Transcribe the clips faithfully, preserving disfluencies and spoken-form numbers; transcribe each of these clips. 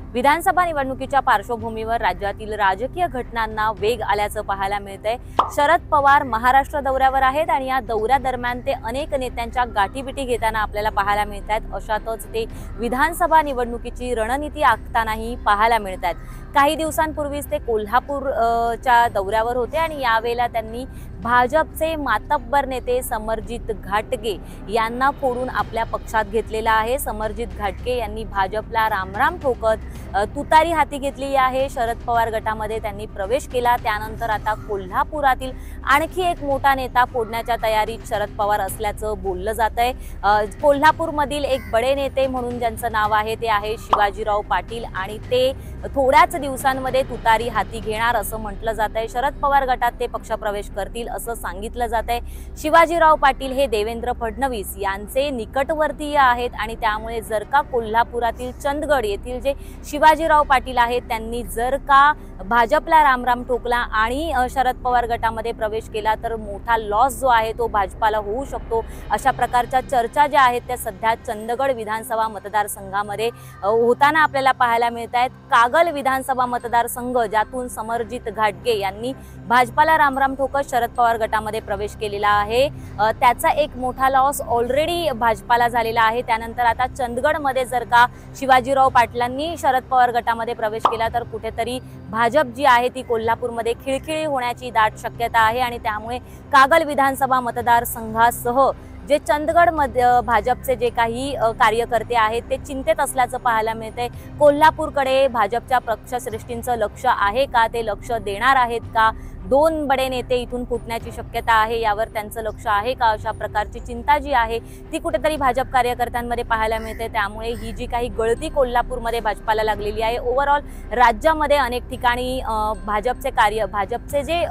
विधानसभा निवडणुकीच्या पार्श्वभूमीवर राज्यातील राजकीय घटनांना वेग आल्याचं पाहायला मिळतंय। शरद पवार महाराष्ट्र दौऱ्यावर आहेत आणि या दौऱ्यादरम्यान ते अनेक नेत्यांच्या गाठीबिटी घेताना आपल्याला पाहायला मिळतात। अशातच ते विधानसभा निवडणुकीची रणनीती आखतानाही पाहायला मिळतात। काही दिवसांपूर्वीच ते कोल्हापूरच्या दौऱ्यावर होते आणि यावेळेला त्यांनी भाजपचे मातब्बर नेते समरजित घाटगे यांना फोडून आपल्या पक्षात घेतलेला आहे। समरजित घाटगे यांनी भाजपला रामराम ठोकत तुतारी हाती घेतली आहे। शरद पवार गटामध्ये त्यांनी प्रवेश केला। त्यानंतर आता कोल्हापुरातील आणखी एक मोठा नेता फोडण्याच्या तयारीत शरद पवार असल्याचं बोललं जातंय। कोल्हापूरमधील एक बडे नेते म्हणून ज्यांचं नाव आहे ते आहे शिवाजीराव पाटील आणि ते थोड्याच दिवसांमध्ये तुतारी हाती घेणार असं म्हटलं जातंय। शरद पवार गटात ते पक्षप्रवेश करतील असं सांगितलं जातंय। शिवाजीराव पाटील हे देवेंद्र फडणवीस यांचे निकटवर्तीय आहेत आणि त्यामुळे जर का कोल्हापुरातील चंदगड येथील जे शिवाजीराव पाटील आहेत त्यांनी जर का भाजपला रामराम ठोकला आणि शरद पवार गटामध्ये प्रवेश केला तर मोठा लॉस जो आहे तो भाजपाला होऊ शकतो। अशा प्रकारच्या चर्चा ज्या आहेत त्या सध्या चंदगड विधानसभा मतदारसंघामध्ये होताना आपल्याला पाहायला मिळत आहेत। कागल विधानसभा मतदारसंघ ज्यातून समरजित घाटगे यांनी भाजपाला रामराम ठोकत शरद पवार गटामध्ये प्रवेश केलेला आहे, त्याचा एक मोठा लॉस ऑलरेडी भाजपाला झालेला आहे। त्यानंतर आता चंदगडमध्ये जर का शिवाजीराव पाटलांनी शरद पवार गटामध्ये प्रवेश केला तर कुठेतरी भाजप जी आहे ती कोल्हापूरमध्ये खिळखिळी होण्याची दाट शक्यता आहे आणि त्यामुळे कागल विधानसभा मतदारसंघासह जे चंदगडमध्ये भाजपचे जे काही कार्यकर्ते आहेत ते चिंतेत असल्याचं पाहायला मिळतंय। कोल्हापूरकडे भाजपच्या पक्षश्रेष्ठींचं लक्ष आहे का, ते लक्ष देणार आहेत का, दोन बडे नेते इथून फुटण्याची शक्यता आहे यावर त्यांचं लक्ष आहे का, अशा प्रकारची चिंता जी आहे ती कुठेतरी भाजप कार्यकर्त्यांमध्ये पाहायला मिळते। त्यामुळे ही जी काही गळती कोल्हापूरमध्ये भाजपाला लागलेली आहे, ओव्हरऑल राज्यामध्ये अनेक ठिकाणी भाजपचे कार्य भाजपचे जे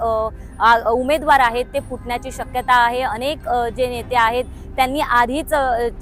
उमेदवार आहेत ते फुटण्याची शक्यता आहे। अनेक जे नेते आहेत त्यांनी आधीच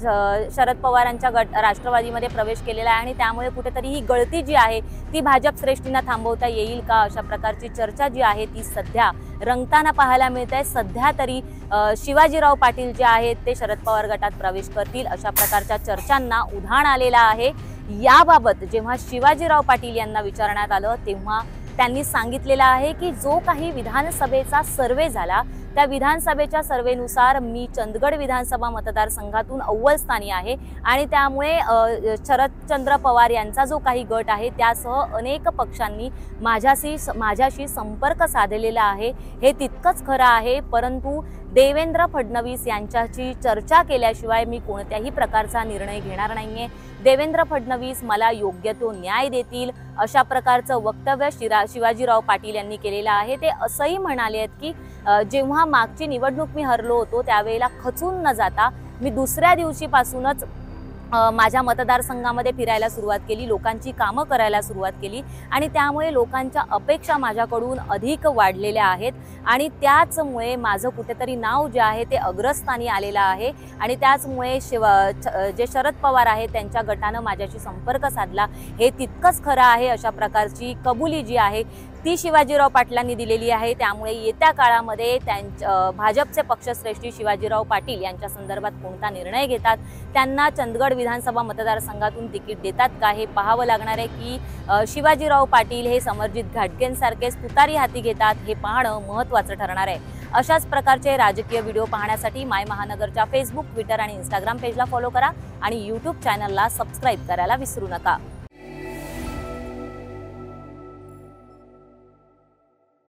शरद पवारांच्या गट राष्ट्रवादीमध्ये प्रवेश केलेला आहे आणि त्यामुळे कुठेतरी ही गळती जी आहे ती भाजप श्रेष्ठींना थांबवता येईल का, अशा प्रकारची चर्चा जी आहे ती सध्या रंगताना पाहायला मिळत आहे। सध्या तरी शिवाजीराव पाटील जे आहेत ते शरद पवार गटात प्रवेश करतील अशा प्रकारच्या चर्चांना उधाण आलेला आहे। याबाबत जेव्हा शिवाजीराव पाटील यांना विचारण्यात आलं तेव्हा त्यांनी सांगितलेलं आहे की जो काही विधानसभेचा सर्वे झाला त्या विधानसभेच्या सर्वेनुसार मी चंदगड विधानसभा मतदारसंघातून अव्वल स्थानी आहे आणि त्यामुळे शरदचंद्र पवार यांचा जो काही गट आहे त्यासह अनेक पक्षांनी माझ्याशी माझ्याशी संपर्क साधलेला आहे, हे तितकंच खरं आहे। परंतु देवेंद्र फडणवीस यांच्याशी चर्चा केल्याशिवाय मी कोणत्याही प्रकारचा निर्णय घेणार नाहीये। देवेंद्र फडणवीस मला योग्य तो न्याय देतील अशा प्रकारचं वक्तव्य शिरा शिवाजीराव पाटील यांनी केलेलं आहे। ते असंही म्हणाले आहेत की जेव्हा मागची निवडणूक मी हरलो होतो त्यावेळेला खचून न जाता मी दुसऱ्या दिवशीपासूनच माझ्या मतदारसंघामध्ये फिरायला सुरुवात केली, लोकांची कामं करायला सुरुवात केली आणि त्यामुळे लोकांच्या अपेक्षा माझ्याकडून अधिक वाढलेल्या आहेत आणि त्याचमुळे माझं कुठेतरी नाव जे आहे ते अग्रस्थानी आलेलं आहे आणि त्याचमुळे शिव जे शरद पवार आहेत त्यांच्या गटानं माझ्याशी संपर्क साधला, हे तितकंच खरं आहे अशा प्रकारची कबुली जी आहे ती शिवाजीराव पाटलांनी दिलेली आहे। त्यामुळे येत्या काळामध्ये त्यांच्या भाजपचे पक्षश्रेष्ठी शिवाजीराव पाटील यांच्या संदर्भात कोणता निर्णय घेतात, त्यांना चंदगड विधानसभा मतदारसंघातून तिकीट देतात का हे पाहावं लागणार आहे की शिवाजीराव पाटील हे समरजित घाटगेंसारखेच तुतारी हाती घेतात हे पाहणं महत्त्वाचं ठरणार आहे। अशाच प्रकारचे राजकीय व्हिडिओ पाहण्यासाठी माय महानगरच्या फेसबुक, ट्विटर आणि इंस्टाग्राम पेजला फॉलो करा आणि यूट्यूब चॅनलला सबस्क्राईब करायला विसरू नका।